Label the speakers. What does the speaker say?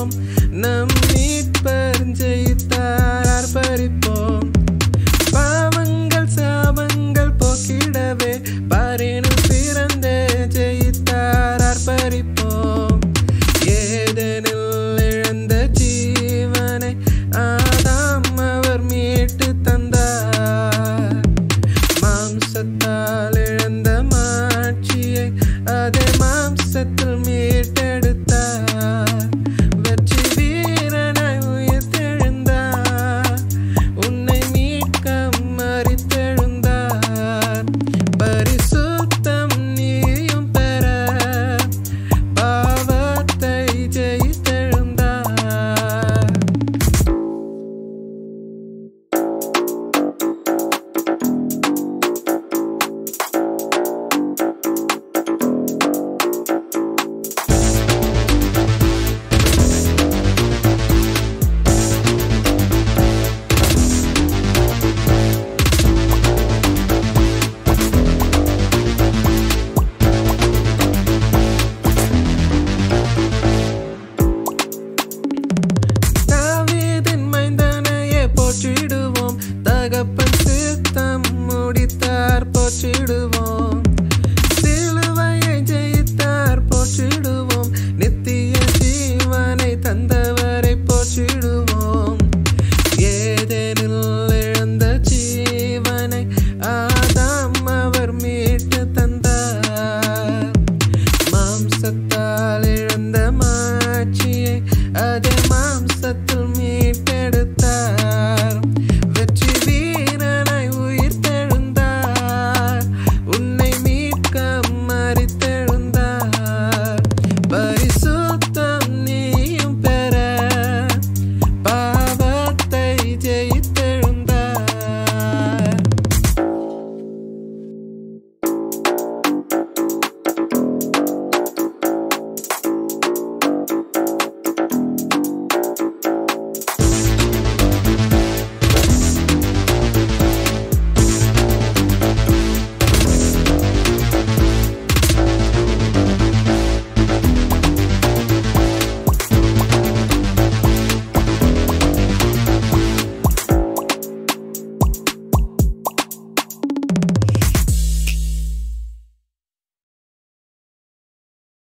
Speaker 1: நம் மீட்பர் ஜெயித்தார் ஆர்ப்பரிப்போம். பாவங்கள் சாபங்கள் போக்கிடவே பாரினில் பிறந்த ஜெயித்தார் ஆர்ப்பரிப்போம். ஏதேனில் இழந்த ஜீவனை ஆதாம் அவர் மீட்டு தந்தார். மாம்சத்தால் இழந்த மாட்சியை அதே மாம்சத்தில் மீட்டெடுத்தார். வெற்றி வீரனாய் உயிர்த்தெழுந்தார். உன்னை மீட்க மரித்தெழுந்தார். பரிசுத்தம் நீயும் பெற பாவத்தை ஜெயித்தெழுந்தார். தாவீதின் மைந்தனையே போற்றிடுவோம். தகப்பன் சித்தம் முடித்தார் போற்றிடுவோம். சிலுவையை ஜெயித்தார் போற்றிடுவோம். நித்திய ஜீவனை தந்தவரை போற்றிடுவோம். ஏதேனில் இழந்த ஜீவனை ஆதாம் அவர் மீட்டு தந்தார். மாம்சத்தால் இழந்த மாட்சியை அதே மாம்சத்தில் மீட்டு